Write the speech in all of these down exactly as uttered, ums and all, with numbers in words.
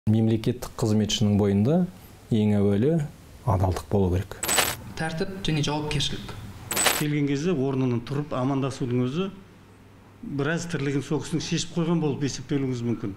Мемлекеттік қызметшінің бойында ең әуелі адалдық болу керек. Тәртіп және жауапкершілік. Келген кезде орнынан тұрып амандасудың өзі біраз тірлігін соғысын шешіп қойған болып есептелуіңіз мүмкін.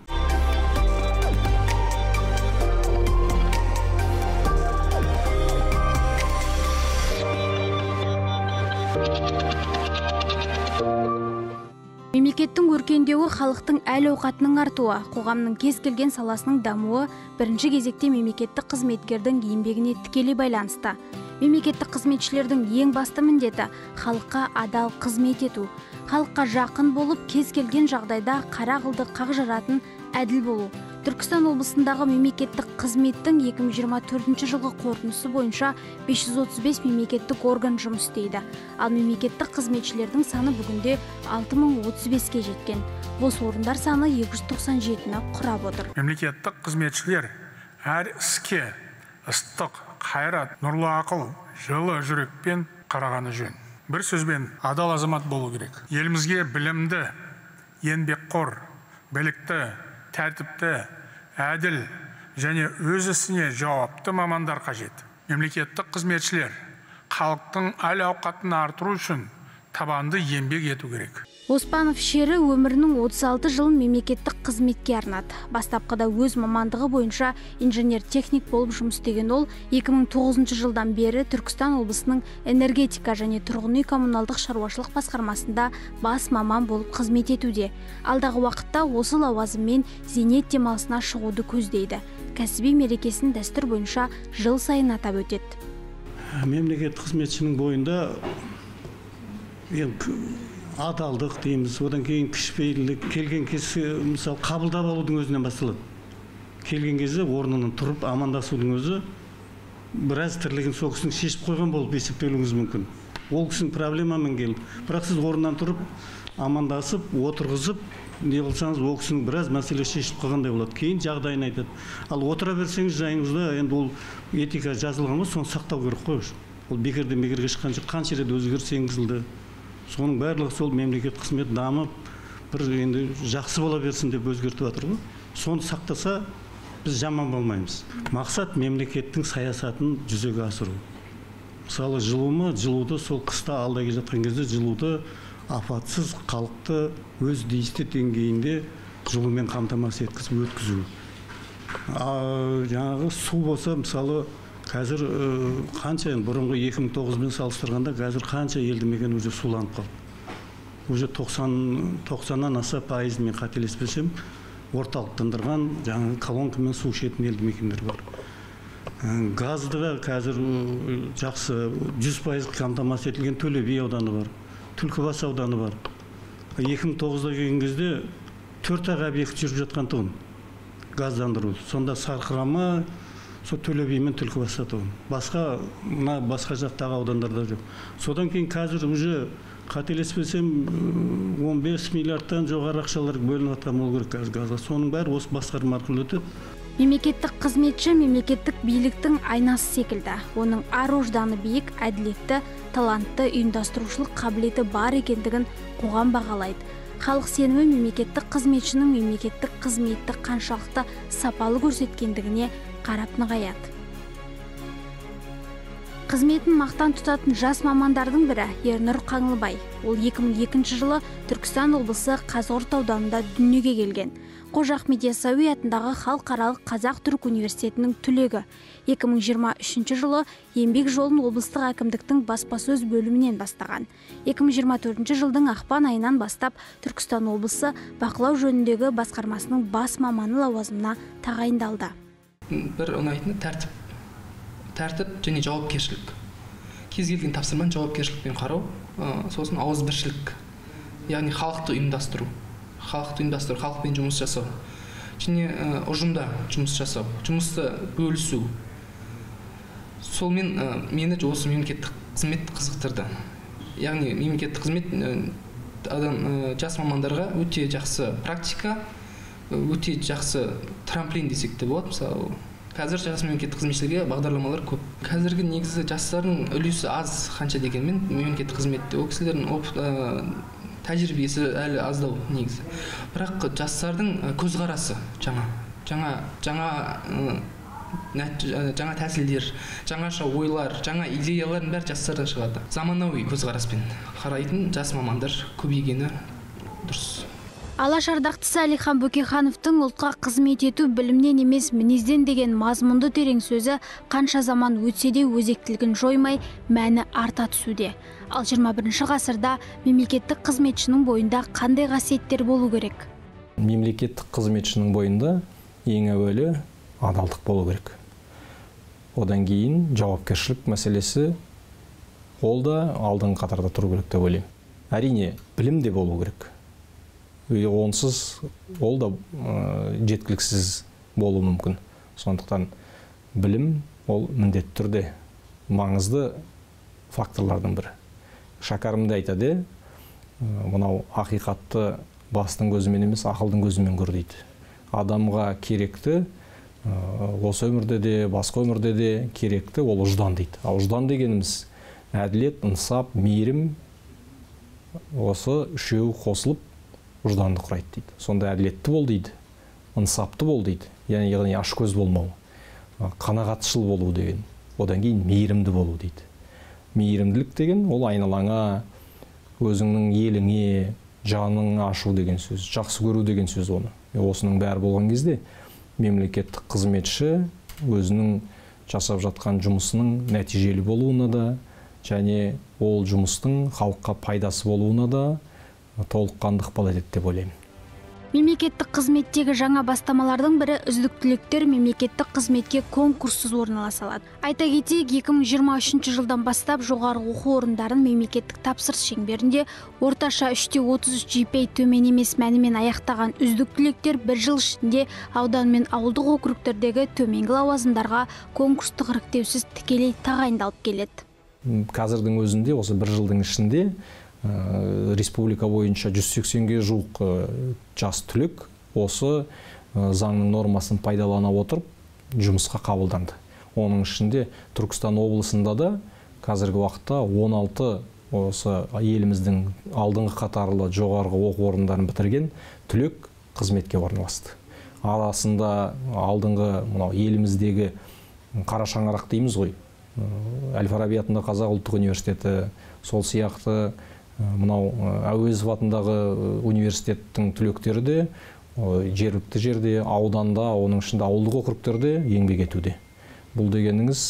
Мемлекеттің өркендеуі, халықтың әл-ауқатының артуы, қоғамның кез келген саласының дамуы бірінші кезекте мемлекеттік қызметкердің еңбегіне тікелей байланысты. Мемлекеттік қызметшілердің ең басты міндеті халыққа адал қызмет ету, халыққа жақын болып, кез келген жағдайда қара қылды қақ жаратын әділ болу. Түркістан облысындағы мемлекеттік қызметтің екі мың жиырма төртінші жылғы қорытындысы бойынша бес жүз отыз бес мемлекеттік орган жұмыс істейді. Ал мемлекеттік қызметшілердің саны бүгінде алты мың отыз беске жеткен. Бос орындар саны екі жүз тоқсан жетіні құрап отыр. Мемлекеттік қызметшілер әр іске ыстық, қайрат, нұрлы ақыл, жылы жүрекпен қарағаны жөн. Бір сөзбен адал азамат болу керек. Елімізге білімді, еңбекқор, білікті, тәртіпті, әділ және өз ісіне жауапты мамандар қажет. Мемлекеттік қызметшілер халықтың әл-ауқатын арттыру үшін табанды еңбек ету керек. Оспанов Шері өмірінің отыз алты жылын мемлекеттік қызметке арнады. Бастапқыда өз мамандығы бойынша инженер-техник болып жұмыс істеген ол, екі мың тоғызыншы жылдан бері Түркістан облысының энергетика және тұрғын үй коммуналдық шаруашылық басқармасында бас маман болып қызмет етуде. Алдағы уақытта осы лауазыммен зейнет демалысына шығуды көздейді. Кәсіби мерекесін дәстүр бойынша жыл сайын атап өтеді. Мемлекеттік қызметшінің бойында адалдық дейміз, одан кейін кішіпейілдік, келген кезде мысалы қабылдап алудың өзінен басталады. Келген кезде орнынан тұрып амандасудың өзі біраз тірлігін соғысын шешіп қойған болып есептелуіңіз мүмкін. Ол кісінің проблемамен келіп, бірақ сіз орнынан тұрып амандасып, отырғызып, не қылсаңыз, ол кісінің біраз мәселе шешіп қойғандай болады. Кейін жағдайын айтады. Ал отыра берсеңіз жайыңызда, енді ол этика жазылған ғой, соны сақтау керек қой. Ол бекерден бекерге шыққан жоқ, қанша рет өзгеріс енгізілді. Соның барлығы сол мемлекет қызмет дамып, бір енді жақсы бола берсін деп өзгертіп жатыр ғой. Соны сақтаса, біз жаман болмаймыз. Мақсат мемлекеттің саясатын жүзеге асыру. Мысалы, жылуы, жылуды сол қыста алда келе жатқан кезде жылуды апатсыз халықты өз тиісті деңгейінде жылумен қамтамасыз еткізіп өткізу. Жаңағы су болса, мысалы, қазір қанша, бұрынғы екі мың тоғызбен салыстырғанда қазір қанша елді мекен уже суланып қалды. Уже тоқсаннан аса пайыз, мен қателеспесем, орталықтандырған жаңағы колонкамен су ішетін елді мекендер бар. Газды қазір жақсы жүз пайыз қамтамасыз етілген Төле би ауданы бар, Түлкібас ауданы бар. екі мың тоғызда келген кезде төрт ақ объект жүріп жатқан тұғын газдандыру. Сонда Сарқырама, сол Төле би мен Түлкібас ауданы. Басқа басқа жақтағы аудандарда жоқ. Содан кейін қазір уже қателеспесем он бес миллиардтан жоғары ақшалар бөлініп жатқан болу керек қазір газға. Соның бәрі осы басқарма арқылы өтеді. Мемлекеттік қызметші мемлекеттік биліктің айнасы секілді. Оның ар-ожданы биік, әділетті, талантты, ұйымдастырушылық қабілеті бар екендігін қоғам бағалайды. Халық сенімі мемлекеттік қызметшінің мемлекеттік қызметті қаншалықты сапалы көрсеткендігіне қарап нығаяды. Қызметін мақтан тұтатын жас мамандардың бірі Ернұр Қаңлыбай. Ол екі мың екінші жылы Түркістан облысы Қазығұрт ауданында дүниеге келген. Қожа Ахмет Яссауи атындағы халықаралық Қазақ-Түрік университетінің түлегі. екі мың жиырма үшінші жылы еңбек жолын облыстық әкімдіктің баспасөз бөлімінен бастаған. екі мың жиырма төртінші жылдың ақпан айынан бастап Түркістан облысы бақылау жөніндегі басқармасының бас маманы лауазымына тағайындалды. Бір ұнайтыны тәртіп. Тәртіп және жауапкершілік. Кез келген тапсырманы жауапкершілікпен қарау, сосын ауызбіршілік. Яғни халықты ұйымдастыру. Халықты ұйымдастыру, халықпен жұмыс жасау. Және ұжымда жұмыс жасау, жұмысты бөлісу. Солмен мені осы мемлекеттік қызмет қызықтырды. Яғни мемлекеттік қызмет жас мамандарға өте жақсы практика, өте жақсы трамплин десек те болады. Мысалы, қазір жас мемлекеттік қызметшілерге бағдарламалар көп. Қазіргі негізі жастардың үлесі аз, қанша дегенмен мемлекеттік қызметте ол кісілердің тәжірибесі әлі аздау негізі. Бірақ жастардың көзқарасы жаңа. жаңа жаңа жаңа тәсілдер, жаңаша ойлар, жаңа идеялардың бәрі жастардан шығады. Заманауи көзқараспен қарайтын жас мамандар көбейгені дұрыс. Алаш ардақтысы Әлихан Бөкейхановтың ұлтқа қызмет ету білімнен емес мінезден деген мазмұнды терең сөзі қанша заман өтсе де өзектілігін жоймай, мәні арта түсуде. Ал жиырма бірінші ғасырда мемлекеттік қызметшінің бойында қандай қасиеттер болу керек? Мемлекеттік қызметшінің бойында ең әуелі адалдық болу керек. Одан кейін жауапкершілік мәселесі ол да алдыңғы қатарда тұру керек деп ойлаймын. Әрине, білім де болу керек. Онсыз ол да жеткіліксіз болуы мүмкін. Сондықтан білім ол міндетті түрде маңызды факторлардың бірі. Шәкәрімде айтады, мынау ақиқатты бастың көзімен емес, ақылдың көзімен көр дейді. Адамға керекті, осы өмірде де, басқа өмірде де керекті ол ұждан дейді. А ұждан дегеніміз әділет, инсап, мейірім, осы үшеуі қосылып ұжданды құрайды дейді. Сонда әділетті бол дейді, инсапты бол дейді. Яғни ашкөз болмау, қанағатшыл болу деген. Одан кейін мейірімді болу дейді. Мейірімділік деген ол айналаңа, өзіңнің еліңе, жаның ашу деген сөз, жақсы көру деген сөз оны. Осының бәрі болған кезде мемлекеттік қызметші өзінің жасап жатқан жұмысының нәтижелі болуына да, және ол жұмыстың халыққа пайдасы болуына да толыққанды ықпал етеді деп ойлаймын. Мемлекеттік қызметтегі жаңа бастамалардың бірі үздік түлектер мемлекеттік қызметке конкурссыз орналаса алады. Айта кетейік, екі мың жиырма үшінші жылдан бастап жоғары оқу орындарын мемлекеттік тапсырыс шеңберінде орташа үште отыз үш джи пи эй төмен емес мәнімен аяқтаған үздік түлектер бір жыл ішінде аудан мен ауылдық округтердегі төменгі лауазымдарға конкурстық іріктеусіз тікелей тағайындалып келеді. Қазірдің өзінде осы бір жылдың ішінде республика бойынша жүз сексенге жуық жас түлек осы заңның нормасын пайдалана отырып жұмысқа қабылданды. Оның ішінде Түркістан облысында да қазіргі уақытта он алты осы еліміздің алдыңғы қатарлы жоғарғы оқу орындарын бітірген түлек қызметке орналасты. Арасында алдыңғы мынау еліміздегі қара шаңырақ дейміз ғой. Әл-Фараби атындағы Қазақ ұлттық университеті, сол сияқты мынау Әуезов атындағы университеттің түлектері де жергілікті жерде, ауданда, оның ішінде ауылдық округтерде еңбек етуде. Бұл дегеніңіз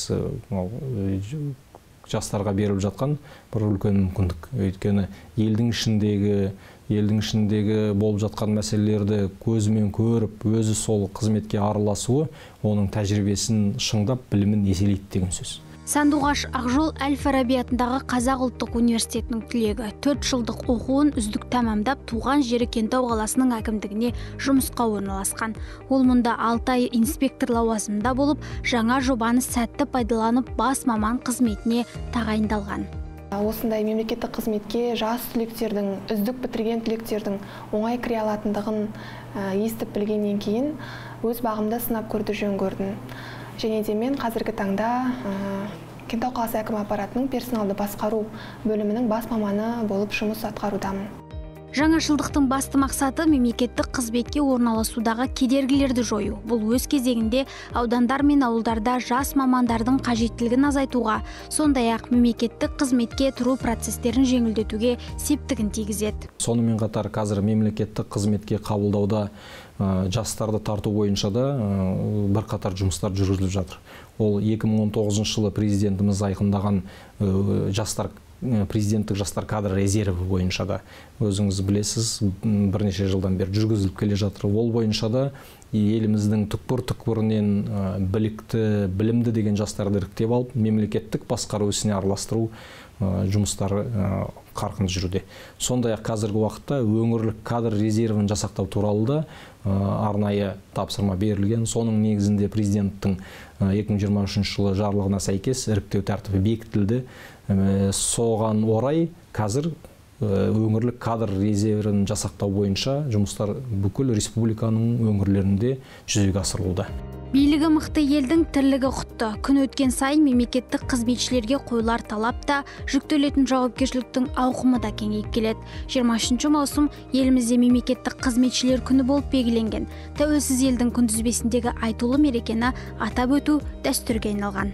жастарға беріліп жатқан бір үлкен мүмкіндік. Өйткені елдің ішіндегі елдің ішіндегі болып жатқан мәселелерді көзімен көріп, өзі сол қызметке араласуы, оның тәжірибесін шыңдап, білімін еселейді деген сөз. Сандуғаш Ақжол Әл-Фараби атындағы Қазақ ұлттық университетінің түлегі. төрт жылдық оқуын үздік тәмамдап, туған жері Кентау қаласының әкімдігіне жұмысқа орналасқан. Ол мұнда алты ай инспектор лауазымында болып, жаңа жобаны сәтті пайдаланып, бас маман қызметіне тағайындалған. Осындай мемлекеттік қызметке жас түлектердің, үздік бітірген түлектердің оңай кіре алатындығын естіп білгеннен кейін өз бағымда сынап көрді, жөн көрдім. Және де мен қазіргі таңда Кентау қаласы әкім аппаратының персоналды басқару бөлімінің бас маманы болып жұмыс атқарудамын. Жаңашылдықтың басты мақсаты мемлекеттік қызметке орналасудағы кедергілерді жою. Бұл өз кезегінде аудандар мен ауылдарда жас мамандардың қажеттілігін азайтуға, сондай-ақ мемлекеттік қызметке тұру процестерін жеңілдетуге септігін тигізеді. Сонымен қатар қазір мемлекеттік қызметке қабылдауда жастарды тарту бойынша да бірқатар жұмыстар жүргізіліп жатыр. Ол екі мың он тоғызыншы жылы президентіміз айқындаған жастар президенттік жастар кадр резерві бойынша да өзіңіз білесіз, бірнеше жылдан бері жүргізіліп келе жатыр. Ол бойынша да еліміздің түкпір-түкпірінен білікті, білімді деген жастарды іріктеп алып, мемлекеттік басқару ісіне араластыру жұмыстары қарқын жүруде. Сондай-ақ қазіргі уақытта өңірлік кадр резервін жасақтау туралы да арнайы тапсырма берілген. Соның негізінде президенттің екі мың жиырма үшінші жылы жарлығына сәйкес іріктеу тәртібі бекітілді. Соған орай қазір өңірлік кадр резервін жасақтау бойынша жұмыстар бүкіл республиканың өңірлерінде жүзеге асырылуда. Билігі мықты елдің тірлігі құтты. Күн өткен сайын мемлекеттік қызметшілерге қойылар талап та, жүктелетін жауапкершіліктің ауқымы да кеңейіп келеді. жиырма үшінші маусым елімізде мемлекеттік қызметшілер күні болып белгіленген. Тәуелсіз елдің күнтізбесіндегі айтулы мерекені атап өту дәстүрге айналған.